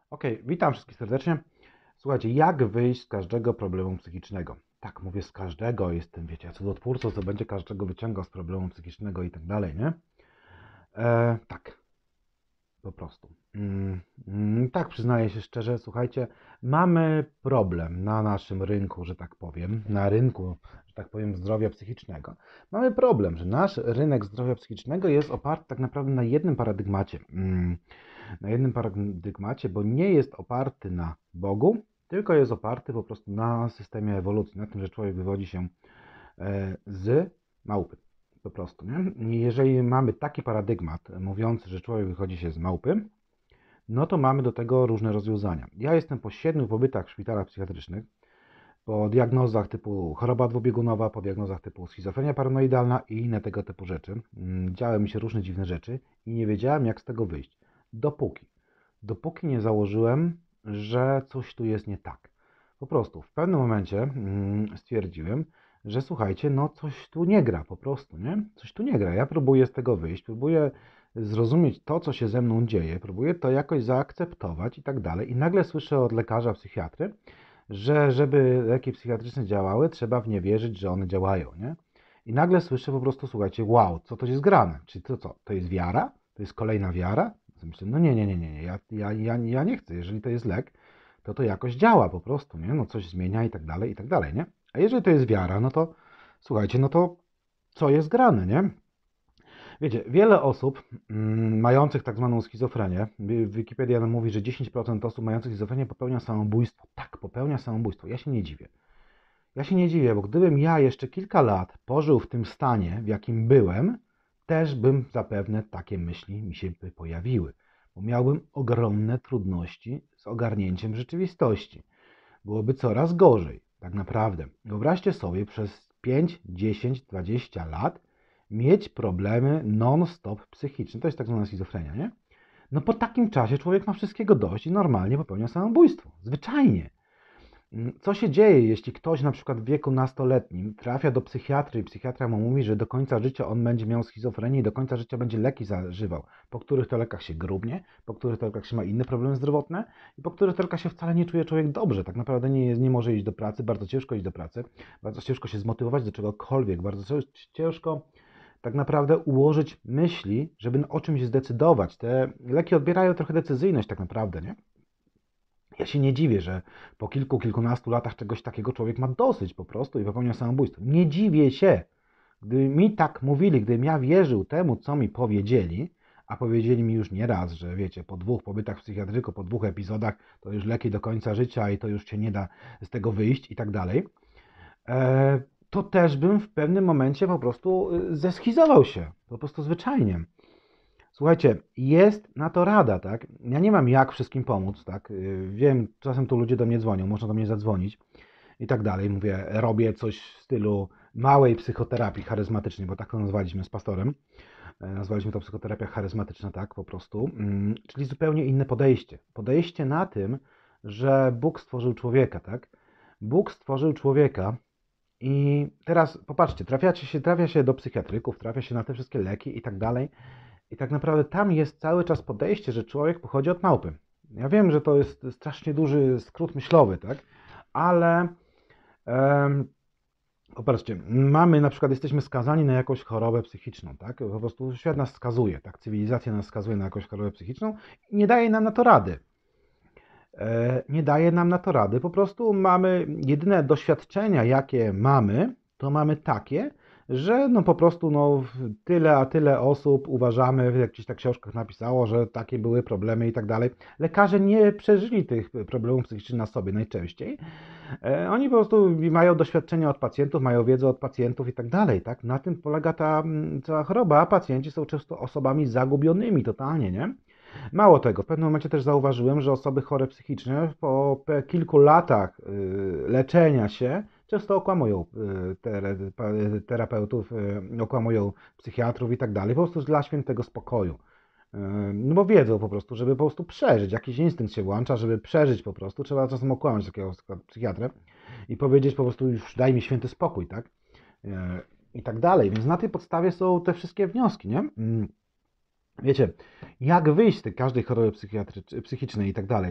Okej, witam wszystkich serdecznie. Słuchajcie, jak wyjść z każdego problemu psychicznego? Tak, mówię z każdego, jestem, wiecie, cudotwórcą, co będzie każdego wyciągał z problemu psychicznego i tak dalej, nie? Tak, po prostu. Tak, przyznaję się szczerze, słuchajcie, mamy problem na naszym rynku, że tak powiem, na rynku, że tak powiem, zdrowia psychicznego. Mamy problem, że nasz rynek zdrowia psychicznego jest oparty tak naprawdę na jednym paradygmacie. Na jednym paradygmacie, bo nie jest oparty na Bogu, tylko jest oparty po prostu na systemie ewolucji, na tym, że człowiek wywodzi się z małpy. Po prostu, nie? I jeżeli mamy taki paradygmat mówiący, że człowiek wychodzi się z małpy, no to mamy do tego różne rozwiązania. Ja jestem po 7 pobytach w szpitalach psychiatrycznych, po diagnozach typu choroba dwubiegunowa, po diagnozach typu schizofrenia paranoidalna i inne tego typu rzeczy. Działy mi się różne dziwne rzeczy i nie wiedziałem, jak z tego wyjść. Dopóki nie założyłem, że coś tu jest nie tak. Po prostu w pewnym momencie stwierdziłem, że słuchajcie, no coś tu nie gra po prostu, nie? Coś tu nie gra. Ja próbuję z tego wyjść, próbuję zrozumieć to, co się ze mną dzieje, próbuję to jakoś zaakceptować i tak dalej. I nagle słyszę od lekarza, psychiatry, że żeby leki psychiatryczne działały, trzeba w nie wierzyć, że one działają, nie? I nagle słyszę po prostu, słuchajcie, wow, co to jest grane? Czyli to co? To jest wiara? To jest kolejna wiara? Myślę, no nie, ja nie chcę. Jeżeli to jest lek, to jakoś działa po prostu, nie? No coś zmienia i tak dalej, nie? A jeżeli to jest wiara, no to słuchajcie, no to co jest grane, nie? Wiecie, wiele osób mających tak zwaną schizofrenię, Wikipedia nam mówi, że 10% osób mających schizofrenię popełnia samobójstwo. Tak, popełnia samobójstwo. Ja się nie dziwię. Ja się nie dziwię, bo gdybym ja jeszcze kilka lat pożył w tym stanie, w jakim byłem, też bym zapewne takie myśli mi się by pojawiły, bo miałbym ogromne trudności z ogarnięciem rzeczywistości. Byłoby coraz gorzej, tak naprawdę. Wyobraźcie sobie przez 5, 10, 20 lat mieć problemy non-stop psychiczne. To jest tak zwana schizofrenia, nie? No po takim czasie człowiek ma wszystkiego dość i normalnie popełnia samobójstwo. Zwyczajnie. Co się dzieje, jeśli ktoś na przykład w wieku nastoletnim trafia do psychiatry i psychiatra mu mówi, że do końca życia on będzie miał schizofrenię i do końca życia będzie leki zażywał, po których to lekach się grubnie, po których to lekach się ma inne problemy zdrowotne i po których to lekach się wcale nie czuje człowiek dobrze. Tak naprawdę nie może iść do pracy, bardzo ciężko iść do pracy, bardzo ciężko się zmotywować do czegokolwiek, bardzo ciężko tak naprawdę ułożyć myśli, żeby o czymś zdecydować. Te leki odbierają trochę decyzyjność tak naprawdę, nie? Ja się nie dziwię, że po kilkunastu latach czegoś takiego człowiek ma dosyć po prostu i popełnia samobójstwo. Nie dziwię się. Gdyby mi tak mówili, gdybym ja wierzył temu, co mi powiedzieli, a powiedzieli mi już nie raz, że wiecie, po 2 pobytach w psychiatryku, po 2 epizodach, to już leki do końca życia i to już cię nie da z tego wyjść i tak dalej, to też bym w pewnym momencie po prostu zeschizował się. Po prostu zwyczajnie. Słuchajcie, jest na to rada, tak? Ja nie mam jak wszystkim pomóc, tak? Wiem, czasem tu ludzie do mnie dzwonią, można do mnie zadzwonić i tak dalej. Mówię, robię coś w stylu małej psychoterapii charyzmatycznej, bo tak to nazwaliśmy z pastorem. Nazwaliśmy to psychoterapia charyzmatyczna, tak, po prostu. Czyli zupełnie inne podejście. Podejście na tym, że Bóg stworzył człowieka, tak? Bóg stworzył człowieka i teraz popatrzcie, trafia się do psychiatryków, trafia się na te wszystkie leki i tak dalej. I tak naprawdę tam jest cały czas podejście, że człowiek pochodzi od małpy. Ja wiem, że to jest strasznie duży skrót myślowy, tak? Ale popatrzcie, mamy na przykład, jesteśmy skazani na jakąś chorobę psychiczną, tak? Po prostu świat nas skazuje, tak? Cywilizacja nas skazuje na jakąś chorobę psychiczną i nie daje nam na to rady. Nie daje nam na to rady. Po prostu mamy jedyne doświadczenia, jakie mamy, to mamy takie, że no po prostu no, tyle a tyle osób uważamy, jak gdzieś na książkach napisało, że takie były problemy i tak dalej. Lekarze nie przeżyli tych problemów psychicznych na sobie najczęściej. Oni po prostu mają doświadczenia od pacjentów, mają wiedzę od pacjentów i tak dalej. Tak? Na tym polega ta cała choroba, a pacjenci są często osobami zagubionymi totalnie, nie? Mało tego, w pewnym momencie też zauważyłem, że osoby chore psychicznie po kilku latach leczenia się często okłamują terapeutów, okłamują psychiatrów i tak dalej, po prostu dla świętego spokoju. No bo wiedzą po prostu, żeby po prostu przeżyć, jakiś instynkt się włącza, żeby przeżyć po prostu, trzeba czasem okłamać takiego psychiatrę i powiedzieć po prostu już daj mi święty spokój, tak? I tak dalej, więc na tej podstawie są te wszystkie wnioski, nie? Wiecie, jak wyjść z tej każdej choroby psychicznej i tak dalej?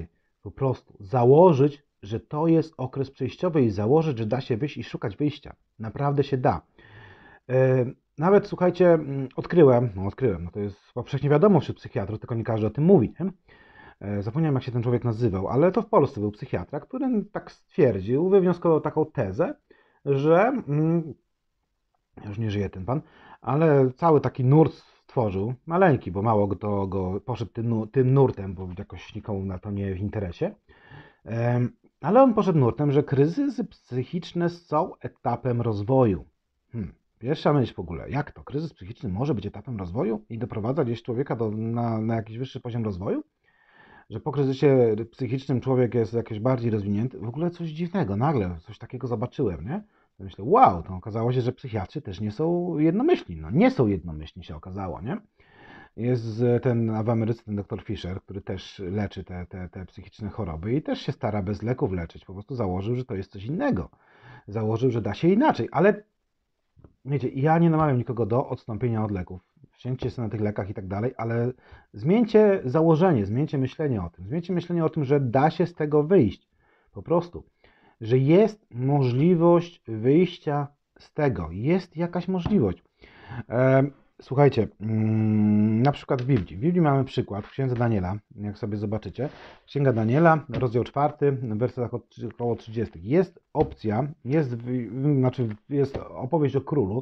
Po prostu założyć, że to jest okres przejściowy i założyć, że da się wyjść i szukać wyjścia. Naprawdę się da. Nawet, słuchajcie, odkryłem, no to jest powszechnie wiadomo wśród psychiatrów, tylko nie każdy o tym mówi, nie? Zapomniałem, jak się ten człowiek nazywał, ale to w Polsce był psychiatra, który tak stwierdził, wywnioskował taką tezę, że już nie żyje ten pan, ale cały taki nurt stworzył, maleńki, bo mało kto go poszedł tym nurtem, bo jakoś nikomu na to nie w interesie, ale on poszedł nurtem, że kryzysy psychiczne są etapem rozwoju. Pierwsza myśl w ogóle, jak to? Kryzys psychiczny może być etapem rozwoju i doprowadza gdzieś człowieka na jakiś wyższy poziom rozwoju? Że po kryzysie psychicznym człowiek jest jakiś bardziej rozwinięty? W ogóle coś dziwnego, nagle coś takiego zobaczyłem, nie? Myślę, wow, to okazało się, że psychiatrzy też nie są jednomyślni. No nie są jednomyślni, się okazało, nie? Jest ten w Ameryce ten dr Fisher, który też leczy te psychiczne choroby i też się stara bez leków leczyć. Po prostu założył, że to jest coś innego. Założył, że da się inaczej, ale wiecie, ja nie namawiam nikogo do odstąpienia od leków. Wsiądźcie sobie na tych lekach i tak dalej, ale zmieńcie założenie, zmieńcie myślenie o tym. Zmieńcie myślenie o tym, że da się z tego wyjść. Po prostu. Że jest możliwość wyjścia z tego. Jest jakaś możliwość. Słuchajcie, na przykład w Biblii. W Biblii mamy przykład w Księdze Daniela, jak sobie zobaczycie. Księga Daniela, rozdział 4, wersetach około 30. Jest opcja, jest opowieść o królu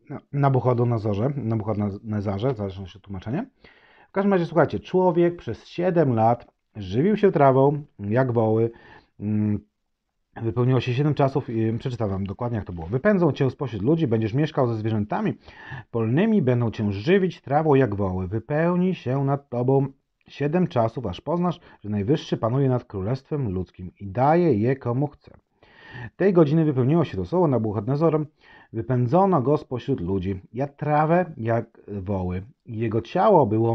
Nabuchodonozarze, zależy się tłumaczenie. W każdym razie, słuchajcie, człowiek przez 7 lat żywił się trawą, jak woły. Wypełniło się 7 czasów i przeczytam wam dokładnie, jak to było. Wypędzą cię spośród ludzi, będziesz mieszkał ze zwierzętami polnymi, będą cię żywić trawą jak woły. Wypełni się nad tobą 7 czasów, aż poznasz, że Najwyższy panuje nad królestwem ludzkim i daje je komu chce. Tej godziny wypełniło się to słowo Nabuchodonozorem. Wypędzono go spośród ludzi. Jadł trawę jak woły. Jego ciało było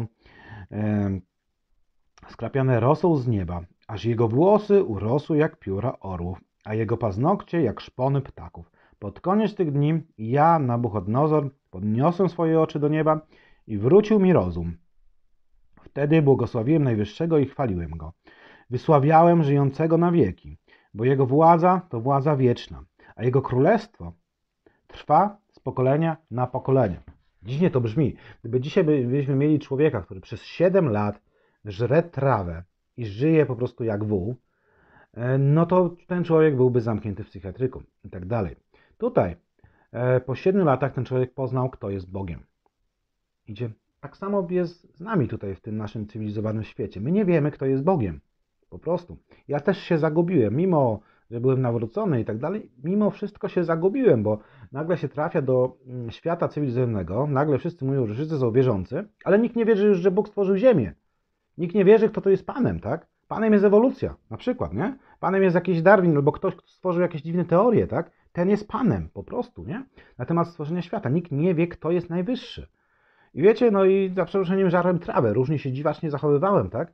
skrapiane rosą z nieba, aż jego włosy urosły jak pióra orłów, a jego paznokcie jak szpony ptaków. Pod koniec tych dni ja, Nabuchodonozor, podniosłem swoje oczy do nieba i wrócił mi rozum. Wtedy błogosławiłem Najwyższego i chwaliłem Go. Wysławiałem żyjącego na wieki, bo Jego władza to władza wieczna, a Jego królestwo trwa z pokolenia na pokolenie. Dziwnie to brzmi. Gdyby dzisiaj byśmy mieli człowieka, który przez 7 lat żre trawę i żyje po prostu jak wół, no to ten człowiek byłby zamknięty w psychiatryku i tak dalej. Tutaj po 7 latach ten człowiek poznał, kto jest Bogiem. Idzie. Tak samo jest z nami tutaj w tym naszym cywilizowanym świecie. My nie wiemy, kto jest Bogiem. Po prostu. Ja też się zagubiłem, mimo że byłem nawrócony i tak dalej, mimo wszystko się zagubiłem, bo nagle się trafia do świata cywilizowanego, nagle wszyscy mówią, że wszyscy są wierzący, ale nikt nie wierzy już, że Bóg stworzył Ziemię. Nikt nie wierzy, kto to jest Panem, tak? Panem jest ewolucja, na przykład, nie? Panem jest jakiś Darwin albo ktoś, kto stworzył jakieś dziwne teorie, tak? Ten jest Panem, po prostu, nie? Na temat stworzenia świata. Nikt nie wie, kto jest najwyższy. I wiecie, no i za przeproszeniem żarłem trawę. Różnie się dziwacznie zachowywałem, tak?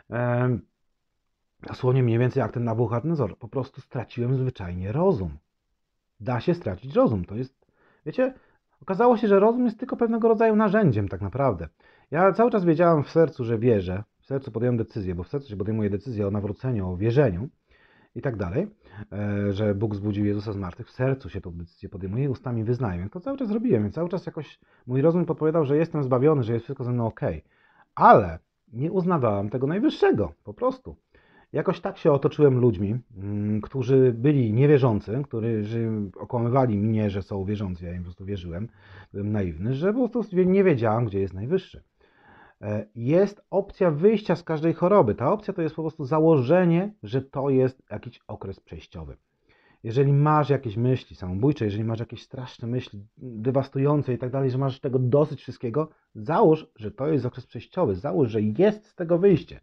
Dosłownie mniej więcej jak ten Nabuchodonozor. Po prostu straciłem zwyczajnie rozum. Da się stracić rozum. To jest, wiecie, okazało się, że rozum jest tylko pewnego rodzaju narzędziem tak naprawdę. Ja cały czas wiedziałem w sercu, że wierzę. W sercu podjąłem decyzję, bo w sercu się podejmuje decyzję o nawróceniu, o wierzeniu i tak dalej, że Bóg zbudził Jezusa z martwych. W sercu się tą decyzję podejmuje, ustami wyznaję. To cały czas robiłem. Cały czas jakoś mój rozum podpowiadał, że jestem zbawiony, że jest wszystko ze mną okej. Ale nie uznawałem tego Najwyższego, po prostu. Jakoś tak się otoczyłem ludźmi, którzy byli niewierzący, którzy okłamywali mnie, że są wierzący. Ja im po prostu wierzyłem, byłem naiwny, że po prostu nie wiedziałem, gdzie jest Najwyższy. Jest opcja wyjścia z każdej choroby. Ta opcja to jest po prostu założenie, że to jest jakiś okres przejściowy. Jeżeli masz jakieś myśli samobójcze, jeżeli masz jakieś straszne myśli, dewastujące i tak dalej, że masz tego dosyć wszystkiego, załóż, że to jest okres przejściowy. Załóż, że jest z tego wyjście.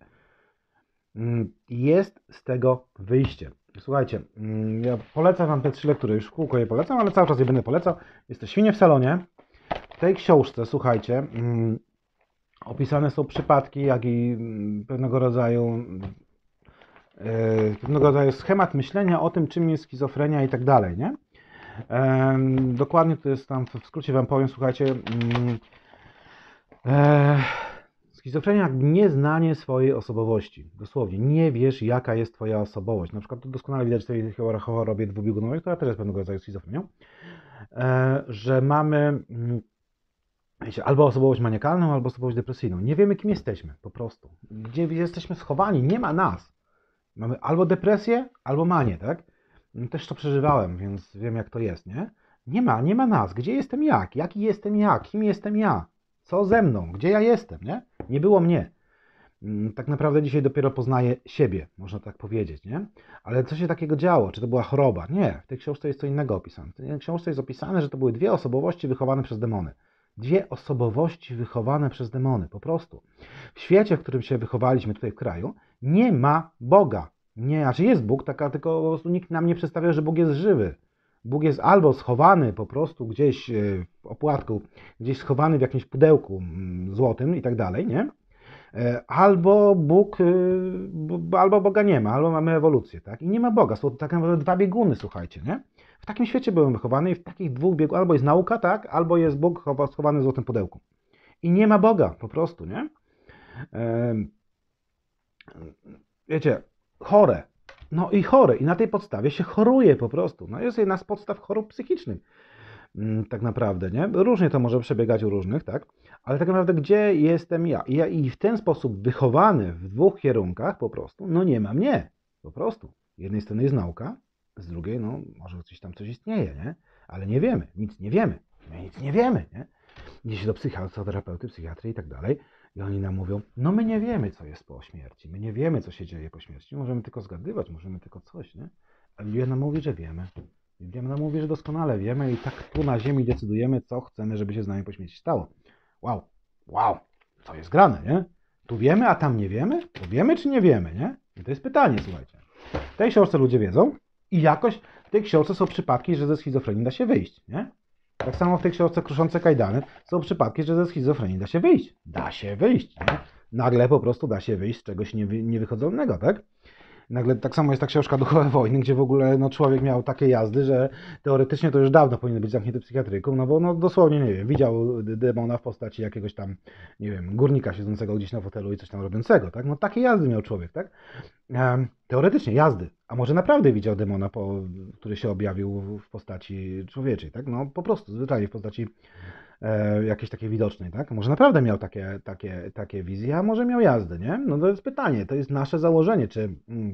Jest z tego wyjście. Słuchajcie, ja polecam wam te 3 lektury, już w kółko je polecam, ale cały czas je będę polecał. Jest to Świnie w salonie. W tej książce, słuchajcie, opisane są przypadki, jak i pewnego rodzaju schemat myślenia o tym, czym jest schizofrenia i tak dalej, nie? Dokładnie to jest tam, w skrócie wam powiem, słuchajcie, Schizofrenia jak nieznanie swojej osobowości. Dosłownie, nie wiesz, jaka jest twoja osobowość. Na przykład to doskonale widać w tej chorobie dwubiegunowej, która też jest pewnego rodzaju schizofrenią, że mamy wiecie, albo osobowość maniakalną, albo osobowość depresyjną. Nie wiemy, kim jesteśmy, po prostu. Gdzie jesteśmy schowani, nie ma nas. Mamy albo depresję, albo manię, tak? Też to przeżywałem, więc wiem, jak to jest, nie? Nie ma nas. Gdzie jestem ja? Jaki jestem ja? Kim jestem ja? Co ze mną? Gdzie ja jestem, nie? Nie było mnie. Tak naprawdę dzisiaj dopiero poznaję siebie, można tak powiedzieć, nie? Ale co się takiego działo? Czy to była choroba? Nie, w tej książce jest co innego opisane. W tej książce jest opisane, że to były dwie osobowości wychowane przez demony. Dwie osobowości wychowane przez demony, po prostu. W świecie, w którym się wychowaliśmy tutaj w kraju, nie ma Boga. Nie, znaczy jest Bóg, tylko po prostu nikt nam nie przedstawia, że Bóg jest żywy. Bóg jest albo schowany po prostu gdzieś w opłatku, gdzieś schowany w jakimś pudełku złotym i tak dalej, nie? Albo Bóg, albo Boga nie ma, albo mamy ewolucję, tak? I nie ma Boga, są tak naprawdę dwa bieguny, słuchajcie, nie? W takim świecie byłem wychowany i w takich dwóch biegunach, albo jest nauka, tak? Albo jest Bóg schowany w złotym pudełku. I nie ma Boga, po prostu, nie? Wiecie, chore. No i chore. I na tej podstawie się choruje po prostu. No jest jedna z podstaw chorób psychicznych. Tak naprawdę, nie? Różnie to może przebiegać u różnych, tak? Ale tak naprawdę, gdzie jestem ja? I w ten sposób wychowany w dwóch kierunkach po prostu, no nie ma mnie. Po prostu. Z jednej strony jest nauka, z drugiej, no może coś istnieje, nie? Ale nie wiemy, nic nie wiemy. My nic nie wiemy, nie? Idzie się do psychoterapeuty, psychiatry i tak dalej i oni nam mówią, no my nie wiemy, co jest po śmierci, my nie wiemy, co się dzieje po śmierci, możemy tylko zgadywać, możemy tylko coś, nie? A Biblia nam mówi, że wiemy. Biblia nam mówi, że doskonale wiemy i tak tu na ziemi decydujemy, co chcemy, żeby się z nami po śmierci stało. Wow, co jest grane, nie? Tu wiemy, a tam nie wiemy? To wiemy, czy nie wiemy, nie? I to jest pytanie, słuchajcie. W tej książce ludzie wiedzą i jakoś w tej książce są przypadki, że ze schizofrenii da się wyjść, nie? Tak samo w tej książce Kruszące kajdany są przypadki, że ze schizofrenii da się wyjść. Da się wyjść, nie? Nagle po prostu da się wyjść z czegoś niewychodzącego, tak? Nagle tak samo jest ta książka Duchowe Wojny, gdzie w ogóle no, człowiek miał takie jazdy, że teoretycznie to już dawno powinien być zamknięty psychiatryką, no bo no, dosłownie, nie wiem, widział demona w postaci jakiegoś tam, nie wiem, górnika siedzącego gdzieś na fotelu i coś tam robiącego, tak? No takie jazdy miał człowiek, tak? Teoretycznie jazdy. A może naprawdę widział demona, który się objawił w postaci człowieczej, tak? No po prostu, zwyczajnie w postaci jakiejś takiej widocznej, tak? Może naprawdę miał takie wizje, a może miał jazdę, nie? No to jest pytanie, to jest nasze założenie, czy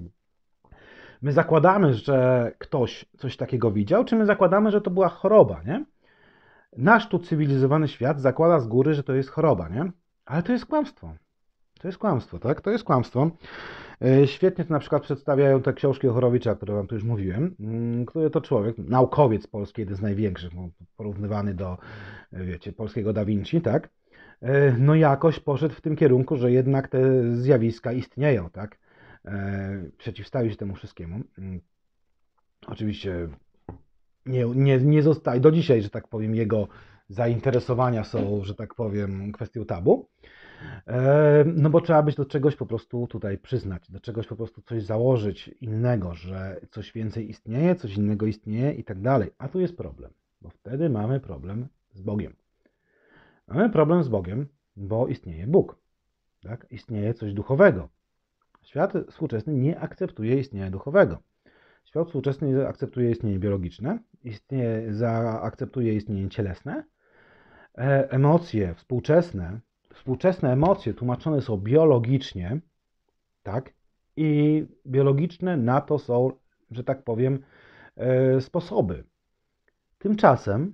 my zakładamy, że ktoś coś takiego widział, czy my zakładamy, że to była choroba, nie? Nasz tu cywilizowany świat zakłada z góry, że to jest choroba, nie? Ale to jest kłamstwo. To jest kłamstwo, tak? To jest kłamstwo. Świetnie to na przykład przedstawiają te książki Ochorowicza, które wam tu już mówiłem, który to człowiek, naukowiec polski, jeden z największych, porównywany do, wiecie, polskiego Da Vinci, tak? No jakoś poszedł w tym kierunku, że jednak te zjawiska istnieją, tak? Przeciwstawił się temu wszystkiemu. Oczywiście nie zostaje, do dzisiaj, że tak powiem, jego zainteresowania są, że tak powiem, kwestią tabu. No bo trzeba być do czegoś po prostu tutaj przyznać, do czegoś po prostu coś założyć innego, że coś więcej istnieje, coś innego istnieje i tak dalej. A tu jest problem, bo wtedy mamy problem z Bogiem. Mamy problem z Bogiem, bo istnieje Bóg, tak? Istnieje coś duchowego. Świat współczesny nie akceptuje istnienia duchowego. Świat współczesny akceptuje istnienie biologiczne, akceptuje istnienie cielesne, emocje współczesne emocje tłumaczone są biologicznie, tak? I biologiczne na to są, że tak powiem, sposoby. Tymczasem,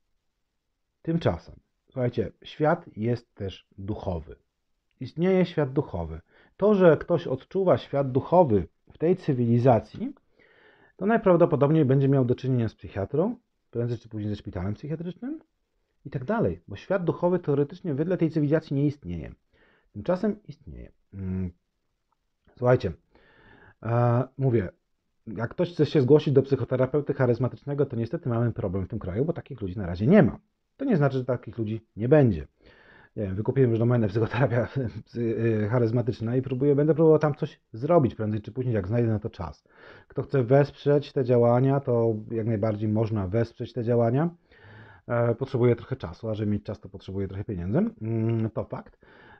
słuchajcie, świat jest też duchowy. Istnieje świat duchowy. To, że ktoś odczuwa świat duchowy w tej cywilizacji, to najprawdopodobniej będzie miał do czynienia z psychiatrą, prędzej czy później ze szpitalem psychiatrycznym i tak dalej, bo świat duchowy teoretycznie wedle tej cywilizacji nie istnieje. Tymczasem istnieje. Słuchajcie, mówię, jak ktoś chce się zgłosić do psychoterapeuty charyzmatycznego, to niestety mamy problem w tym kraju, bo takich ludzi na razie nie ma. To nie znaczy, że takich ludzi nie będzie. Nie wiem, wykupiłem już domenę psychoterapia charyzmatyczna i będę próbował tam coś zrobić prędzej czy później, jak znajdę na to czas. Kto chce wesprzeć te działania, to jak najbardziej można wesprzeć te działania. Potrzebuję trochę czasu, a żeby mieć czas, to potrzebuję trochę pieniędzy. To fakt.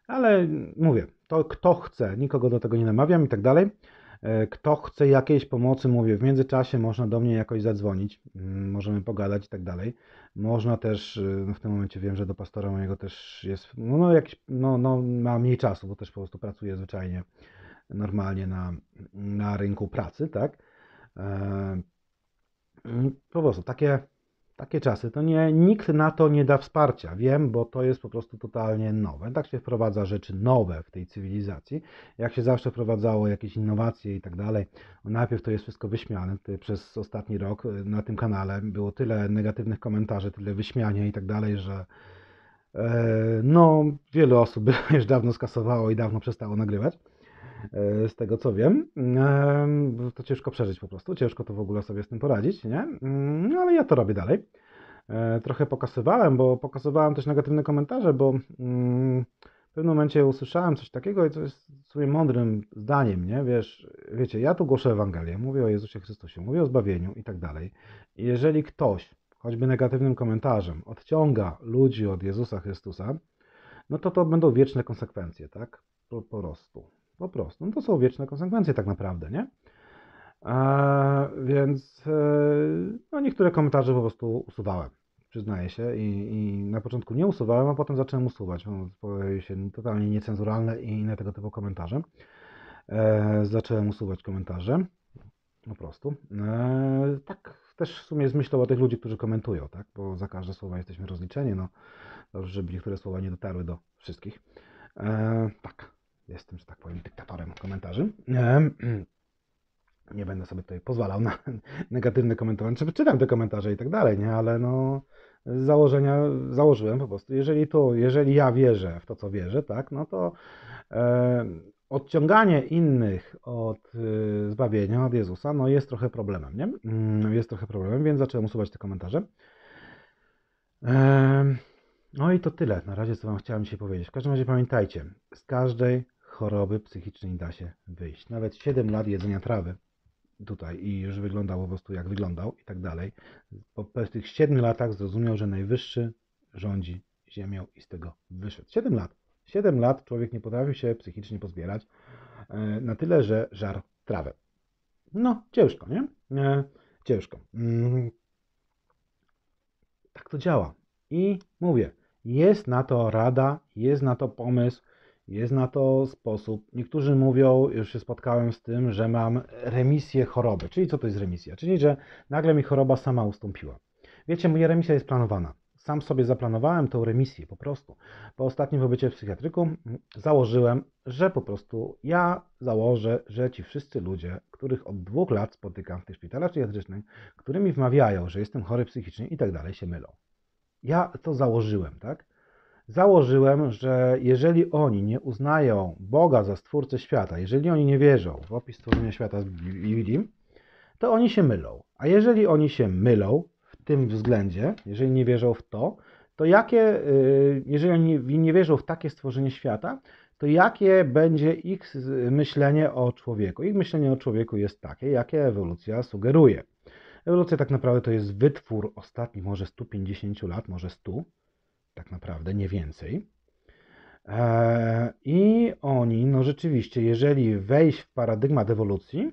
Ale mówię, to kto chce, nikogo do tego nie namawiam i tak dalej. Kto chce jakiejś pomocy, mówię, w międzyczasie można do mnie jakoś zadzwonić, możemy pogadać i tak dalej. Można też, w tym momencie wiem, że do pastora mojego też jest, ma mniej czasu, bo też po prostu pracuje zwyczajnie, normalnie na rynku pracy, tak? E, Po prostu takie czasy, to nie, nikt na to nie da wsparcia, wiem, bo to jest po prostu totalnie nowe. Tak się wprowadza rzeczy nowe w tej cywilizacji, jak się zawsze wprowadzało jakieś innowacje i tak dalej. Najpierw to jest wszystko wyśmiane. Przez ostatni rok na tym kanale było tyle negatywnych komentarzy, tyle wyśmiania i tak dalej, że no, wiele osób by już dawno skasowało i dawno przestało nagrywać. Z tego co wiem, to ciężko przeżyć po prostu, ciężko to w ogóle sobie z tym poradzić, nie? No ale ja to robię dalej. Trochę pokasowałem też negatywne komentarze, bo w pewnym momencie usłyszałem coś takiego i co jest sobie mądrym zdaniem, nie? Wiecie, ja tu głoszę Ewangelię, mówię o Jezusie Chrystusie, mówię o zbawieniu i tak dalej. I jeżeli ktoś, choćby negatywnym komentarzem, odciąga ludzi od Jezusa Chrystusa, no to będą wieczne konsekwencje, tak? Po prostu. Po prostu. No to są wieczne konsekwencje tak naprawdę, nie? Więc no niektóre komentarze po prostu usuwałem, przyznaję się. I na początku nie usuwałem, a potem zacząłem usuwać. Pojawiły się totalnie niecenzuralne i inne tego typu komentarze. Zacząłem usuwać komentarze. Po prostu. Tak też w sumie jest myślą o tych ludzi, którzy komentują, tak? Bo za każde słowa jesteśmy rozliczeni. No, dobrze, żeby niektóre słowa nie dotarły do wszystkich. Tak, jestem, że tak powiem, dyktatorem komentarzy. Nie będę sobie tutaj pozwalał na negatywne komentarze. Czytam te komentarze i tak dalej, nie? Ale no, z założenia założyłem po prostu, jeżeli ja wierzę w to, co wierzę, tak, no to odciąganie innych od zbawienia, od Jezusa, no jest trochę problemem, nie? Jest trochę problemem, więc zacząłem usuwać te komentarze. No i to tyle. Na razie, co Wam chciałem dzisiaj powiedzieć. W każdym razie pamiętajcie, z każdej choroby psychicznej da się wyjść. Nawet 7 lat jedzenia trawy tutaj i już wyglądał po prostu jak wyglądał i tak dalej. Po tych 7 latach zrozumiał, że Najwyższy rządzi ziemią i z tego wyszedł. 7 lat. 7 lat człowiek nie potrafił się psychicznie pozbierać na tyle, że żarł trawę. No, ciężko, nie? Ciężko. Tak to działa. I mówię, jest na to rada, jest na to pomysł, jest na to sposób. Niektórzy mówią, już się spotkałem z tym, że mam remisję choroby. Czyli co to jest remisja? Czyli, że nagle mi choroba sama ustąpiła. Wiecie, moja remisja jest planowana. Sam sobie zaplanowałem tą remisję po prostu. Po ostatnim pobycie w psychiatryku założyłem, że po prostu ja założę, że ci wszyscy ludzie, których od 2 lat spotykam w tych szpitalach psychiatrycznych, którymi wmawiają, że jestem chory psychicznie i tak dalej, się mylą. Ja to założyłem, tak? Założyłem, że jeżeli oni nie uznają Boga za stwórcę świata, jeżeli oni nie wierzą w opis stworzenia świata z Biblii, to oni się mylą. A jeżeli oni się mylą w tym względzie, jeżeli nie wierzą w to, to jeżeli oni nie wierzą w takie stworzenie świata, to jakie będzie ich myślenie o człowieku? Ich myślenie o człowieku jest takie, jakie ewolucja sugeruje. Ewolucja tak naprawdę to jest wytwór ostatnich może 150 lat, może 100, tak naprawdę, nie więcej. I oni, no rzeczywiście, jeżeli wejść w paradygmat ewolucji,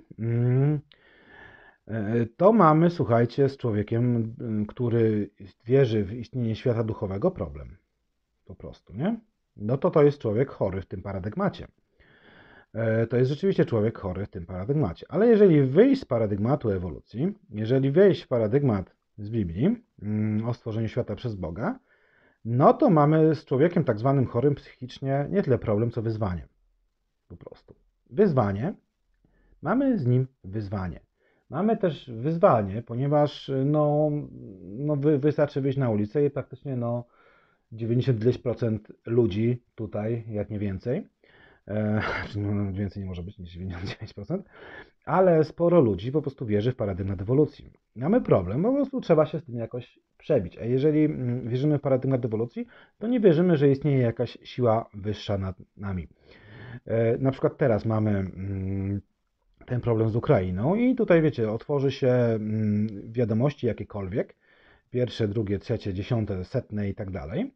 to mamy, słuchajcie, z człowiekiem, który wierzy w istnienie świata duchowego, problem. Po prostu, nie? No to jest człowiek chory w tym paradygmacie. To jest rzeczywiście człowiek chory w tym paradygmacie. Ale jeżeli wyjść z paradygmatu ewolucji, jeżeli wejść w paradygmat z Biblii o stworzeniu świata przez Boga, no to mamy z człowiekiem tak zwanym chorym psychicznie nie tyle problem, co wyzwanie. Po prostu. Wyzwanie. Mamy z nim wyzwanie. Mamy też wyzwanie, ponieważ wystarczy wyjść na ulicę i praktycznie 90% ludzi tutaj, jak nie więcej, więcej nie może być niż 99%, ale sporo ludzi po prostu wierzy w paradygmat ewolucji. Mamy problem, po prostu trzeba się z tym jakoś przebić. A jeżeli wierzymy w paradygmat ewolucji, to nie wierzymy, że istnieje jakaś siła wyższa nad nami. Na przykład teraz mamy ten problem z Ukrainą i tutaj wiecie, otworzy się wiadomości jakiekolwiek, pierwsze, drugie, trzecie, 10, 100 i tak dalej.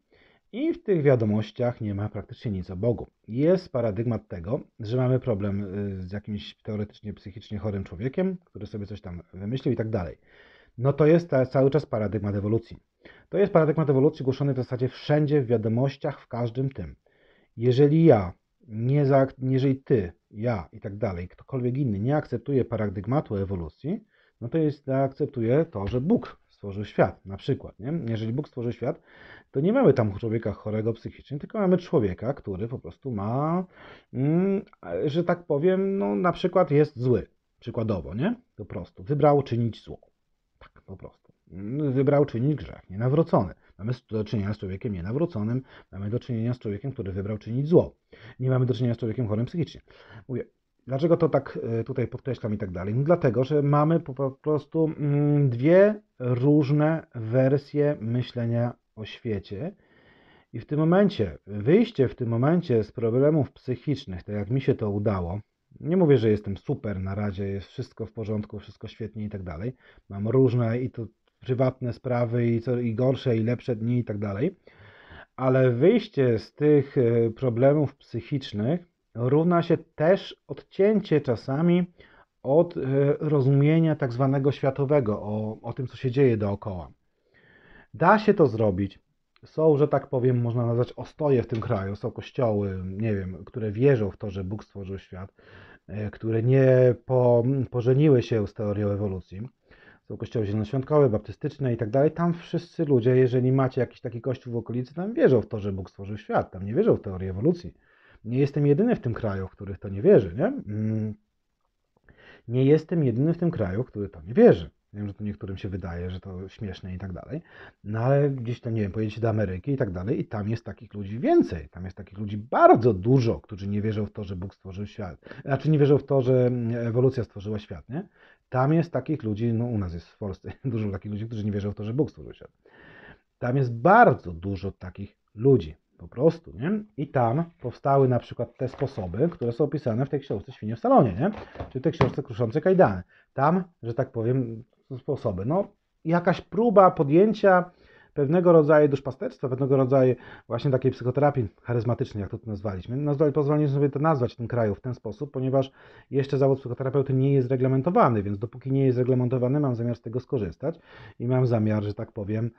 I w tych wiadomościach nie ma praktycznie nic o Bogu. Jest paradygmat tego, że mamy problem z jakimś teoretycznie psychicznie chorym człowiekiem, który sobie coś tam wymyślił i tak dalej. No to jest cały czas paradygmat ewolucji. To jest paradygmat ewolucji głoszony w zasadzie wszędzie, w wiadomościach, w każdym tym. Jeżeli jeżeli ty, ja i tak dalej, ktokolwiek inny nie akceptuje paradygmatu ewolucji, no to akceptuje to, że Bóg stworzył świat, na przykład. Nie? Jeżeli Bóg stworzył świat, to nie mamy tam człowieka chorego psychicznie, tylko mamy człowieka, który po prostu ma, że tak powiem, no na przykład jest zły. Przykładowo, nie? Po prostu. Wybrał czynić zło. Tak, po prostu. Wybrał czynić grzech, nienawrócony. Mamy do czynienia z człowiekiem nienawróconym, mamy do czynienia z człowiekiem, który wybrał czynić zło. Nie mamy do czynienia z człowiekiem chorym psychicznie. Mówię, dlaczego to tak tutaj podkreślam i tak dalej? No dlatego, że mamy po prostu dwie różne wersje myślenia o świecie i w tym momencie, wyjście w tym momencie z problemów psychicznych, tak jak mi się to udało, nie mówię, że jestem super na razie, jest wszystko w porządku, wszystko świetnie i tak dalej. Mam różne i to prywatne sprawy i gorsze i lepsze dni i tak dalej. Ale wyjście z tych problemów psychicznych równa się też odcięcie czasami od rozumienia tak zwanego światowego, o tym, co się dzieje dookoła. Da się to zrobić. Są, że tak powiem, można nazwać ostoje w tym kraju. Są kościoły, nie wiem, które wierzą w to, że Bóg stworzył świat, które nie pożeniły się z teorią ewolucji. Są kościoły zielonoświątkowe, baptystyczne i tak dalej. Tam wszyscy ludzie, jeżeli macie jakiś taki kościół w okolicy, tam wierzą w to, że Bóg stworzył świat. Tam nie wierzą w teorię ewolucji. Nie jestem jedyny w tym kraju, w których to nie wierzy, nie? Nie jestem jedyny w tym kraju, który to nie wierzy. Wiem, że to niektórym się wydaje, że to śmieszne i tak dalej. No ale gdzieś tam, nie wiem, pojedziecie do Ameryki i tak dalej i tam jest takich ludzi więcej. Tam jest takich ludzi bardzo dużo, którzy nie wierzą w to, że Bóg stworzył świat. Znaczy nie wierzą w to, że ewolucja stworzyła świat, nie? Tam jest takich ludzi, no u nas jest w Polsce dużo takich ludzi, którzy nie wierzą w to, że Bóg stworzył świat. Tam jest bardzo dużo takich ludzi. Po prostu, nie? I tam powstały na przykład te sposoby, które są opisane w tej książce Świnie w salonie, nie? Czyli tej książce Kruszące kajdany. Tam, że tak powiem, są sposoby. No, jakaś próba podjęcia pewnego rodzaju duszpasterstwa, pewnego rodzaju właśnie takiej psychoterapii charyzmatycznej, jak to tu nazwaliśmy. Pozwolę sobie to nazwać w tym kraju w ten sposób, ponieważ jeszcze zawód psychoterapeuty nie jest reglamentowany, więc dopóki nie jest reglamentowany, mam zamiar z tego skorzystać i mam zamiar, że tak powiem,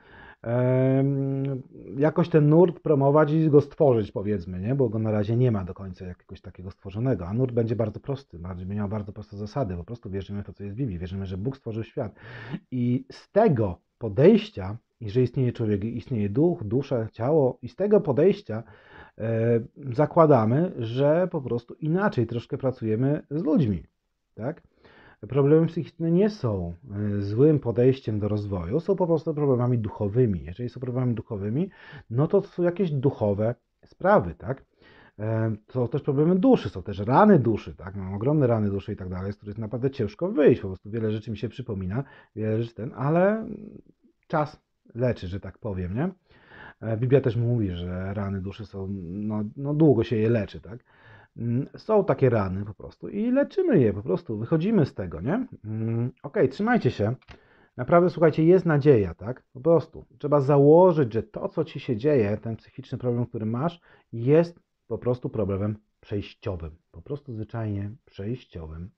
jakoś ten nurt promować i go stworzyć, powiedzmy, nie? Bo go na razie nie ma do końca jakiegoś takiego stworzonego, a nurt będzie bardzo prosty, będzie miał bardzo proste zasady, po prostu wierzymy w to, co jest w Biblii, wierzymy, że Bóg stworzył świat i z tego podejścia, i że istnieje człowiek, istnieje duch, dusza, ciało i z tego podejścia zakładamy, że po prostu inaczej troszkę pracujemy z ludźmi, tak? Problemy psychiczne nie są złym podejściem do rozwoju, są po prostu problemami duchowymi. Jeżeli są problemami duchowymi, no to są jakieś duchowe sprawy, tak? Są też problemy duszy, są też rany duszy, tak? Mam ogromne rany duszy i tak dalej, z których naprawdę ciężko wyjść, po prostu wiele rzeczy mi się przypomina, wiele rzeczy ale czas leczy, że tak powiem, nie? Biblia też mówi, że rany duszy są, no długo się je leczy, tak? Są takie rany po prostu i leczymy je po prostu, wychodzimy z tego, nie? Okej, trzymajcie się. Naprawdę, słuchajcie, jest nadzieja, tak? Po prostu. Trzeba założyć, że to, co ci się dzieje, ten psychiczny problem, który masz, jest po prostu problemem przejściowym. Po prostu zwyczajnie przejściowym.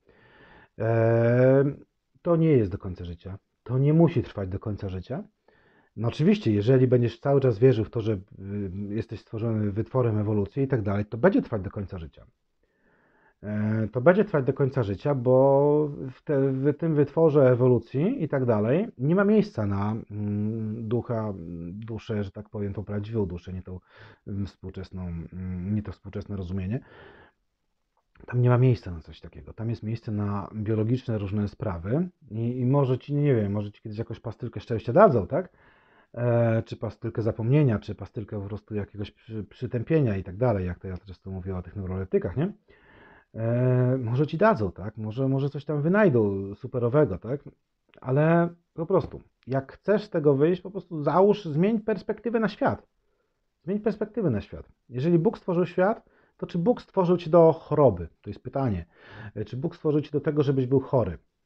To nie jest do końca życia. To nie musi trwać do końca życia. No oczywiście, jeżeli będziesz cały czas wierzył w to, że jesteś stworzony wytworem ewolucji i tak dalej, to będzie trwać do końca życia. To będzie trwać do końca życia, bo w tym wytworze ewolucji i tak dalej nie ma miejsca na ducha, duszę, że tak powiem, tą prawdziwą duszę, nie tą współczesną, nie to współczesne rozumienie. Tam nie ma miejsca na coś takiego. Tam jest miejsce na biologiczne różne sprawy i może ci, nie wiem, może ci kiedyś jakąś pastylkę szczęścia dadzą, tak? Czy pastylkę zapomnienia, czy pastylkę po prostu jakiegoś przytępienia i tak dalej, jak to ja często mówię o tych neuroleptykach, nie? Może ci dadzą, tak? Może coś tam wynajdą superowego, tak? Ale po prostu, jak chcesz z tego wyjść, po prostu zmień perspektywę na świat. Zmień perspektywę na świat. Jeżeli Bóg stworzył świat, to czy Bóg stworzył cię do choroby? To jest pytanie. Czy Bóg stworzył cię do tego, żebyś był chory?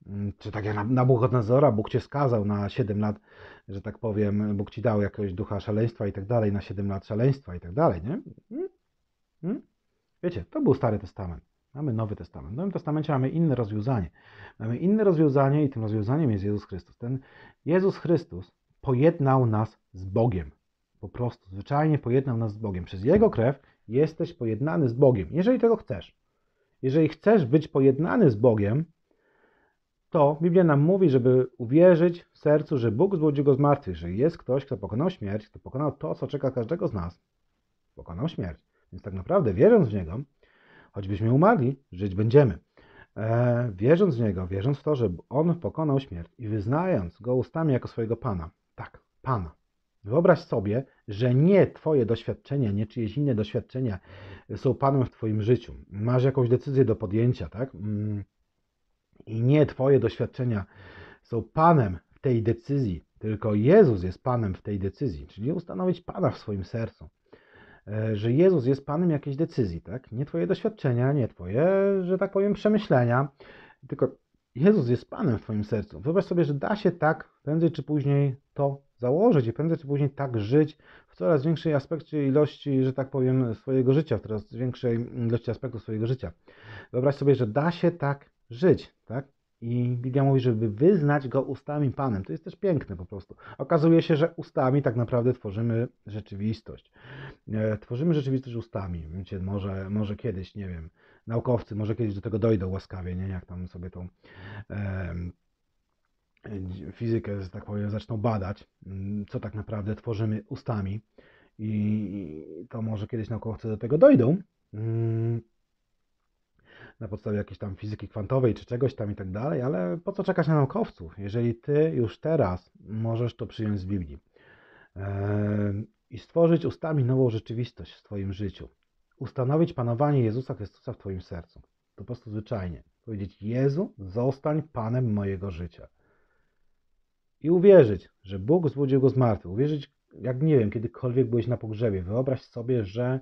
Czy tak jak Nabuchodonozora, Bóg cię skazał na 7 lat, że tak powiem, Bóg ci dał jakiegoś ducha szaleństwa i tak dalej, na 7 lat szaleństwa i tak dalej, nie? Wiecie, to był Stary Testament. Mamy Nowy Testament. W Nowym Testamencie mamy inne rozwiązanie. Mamy inne rozwiązanie i tym rozwiązaniem jest Jezus Chrystus. Ten Jezus Chrystus pojednał nas z Bogiem. Po prostu, zwyczajnie pojednał nas z Bogiem. Przez Jego krew jesteś pojednany z Bogiem, jeżeli tego chcesz. Jeżeli chcesz być pojednany z Bogiem, to Biblia nam mówi, żeby uwierzyć w sercu, że Bóg zbudził go z martwych, że jest ktoś, kto pokonał śmierć, kto pokonał to, co czeka każdego z nas. Pokonał śmierć. Więc tak naprawdę, wierząc w Niego, choćbyśmy umarli, żyć będziemy. Wierząc w Niego, wierząc w to, że On pokonał śmierć i wyznając Go ustami jako swojego Pana. Tak, Pana. Wyobraź sobie, że nie Twoje doświadczenia, nie czyjeś inne doświadczenia są Panem w Twoim życiu. Masz jakąś decyzję do podjęcia, tak? I nie Twoje doświadczenia są Panem w tej decyzji, tylko Jezus jest Panem w tej decyzji, czyli ustanowić Pana w swoim sercu. Że Jezus jest Panem jakiejś decyzji, tak? Nie Twoje doświadczenia, nie Twoje, że tak powiem, przemyślenia, tylko Jezus jest Panem w Twoim sercu. Wyobraź sobie, że da się tak prędzej czy później to założyć i prędzej czy później tak żyć w coraz większej aspekcie ilości, że tak powiem, swojego życia, w coraz większej ilości aspektów swojego życia. Wyobraź sobie, że da się tak żyć, tak? I Biblia mówi, żeby wyznać Go ustami Panem. To jest też piękne po prostu. Okazuje się, że ustami tak naprawdę tworzymy rzeczywistość. Tworzymy rzeczywistość ustami. Wiecie, może kiedyś, nie wiem, naukowcy może kiedyś do tego dojdą łaskawie, nie? Jak tam sobie tą fizykę, że tak powiem, zaczną badać, co tak naprawdę tworzymy ustami. I to może kiedyś naukowcy do tego dojdą. Na podstawie jakiejś tam fizyki kwantowej czy czegoś tam i tak dalej, ale po co czekać na naukowców, jeżeli ty już teraz możesz to przyjąć z Biblii i stworzyć ustami nową rzeczywistość w twoim życiu, ustanowić panowanie Jezusa Chrystusa w twoim sercu. To po prostu zwyczajnie powiedzieć: Jezu, zostań Panem mojego życia. I uwierzyć, że Bóg zbudził go z martwych. Uwierzyć, jak nie wiem, kiedykolwiek byłeś na pogrzebie. Wyobraź sobie, że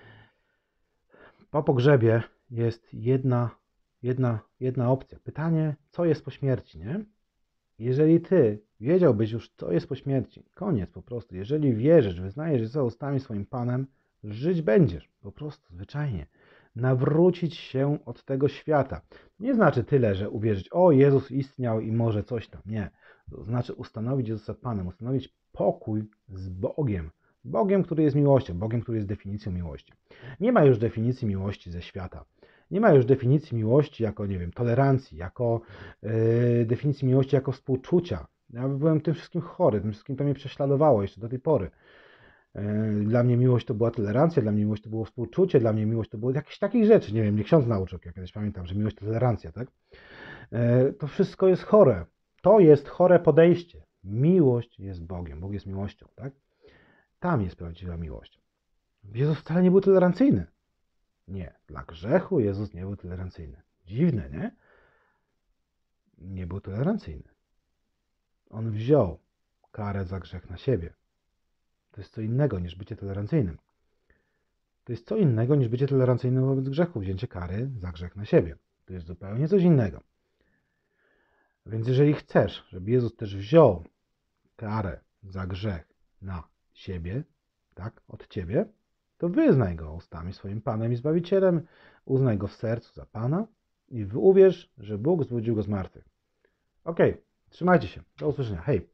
po pogrzebie jest jedna opcja. Pytanie, co jest po śmierci, nie? Jeżeli ty wiedziałbyś już, co jest po śmierci, koniec po prostu. Jeżeli wierzysz, wyznajesz Jezusa ustami swoim Panem, żyć będziesz. Po prostu, zwyczajnie. Nawrócić się od tego świata. Nie znaczy tyle, że uwierzyć: o, Jezus istniał i może coś tam. Nie. To znaczy ustanowić Jezusa Panem, ustanowić pokój z Bogiem. Bogiem, który jest miłością, Bogiem, który jest definicją miłości. Nie ma już definicji miłości ze świata. Nie ma już definicji miłości jako, nie wiem, tolerancji, jako definicji miłości jako współczucia. Ja byłem tym wszystkim chory, tym wszystkim to mnie prześladowało jeszcze do tej pory. Dla mnie miłość to była tolerancja, dla mnie miłość to było współczucie, dla mnie miłość to było jakieś takich rzeczy. Nie wiem, mnie ksiądz nauczył, ja kiedyś pamiętam, że miłość to tolerancja, tak? To wszystko jest chore. To jest chore podejście. Miłość jest Bogiem, Bóg jest miłością, tak? Tam jest prawdziwa miłość. Jezus wcale nie był tolerancyjny. Nie, dla grzechu Jezus nie był tolerancyjny. Dziwne, nie? Nie był tolerancyjny. On wziął karę za grzech na siebie. To jest co innego niż bycie tolerancyjnym. To jest co innego niż bycie tolerancyjnym wobec grzechu, wzięcie kary za grzech na siebie. To jest zupełnie coś innego. Więc jeżeli chcesz, żeby Jezus też wziął karę za grzech na siebie, tak, od ciebie, to wyznaj Go ustami swoim Panem i Zbawicielem, uznaj Go w sercu za Pana i uwierz, że Bóg zbudził Go z martwych. Okej, trzymajcie się. Do usłyszenia. Hej!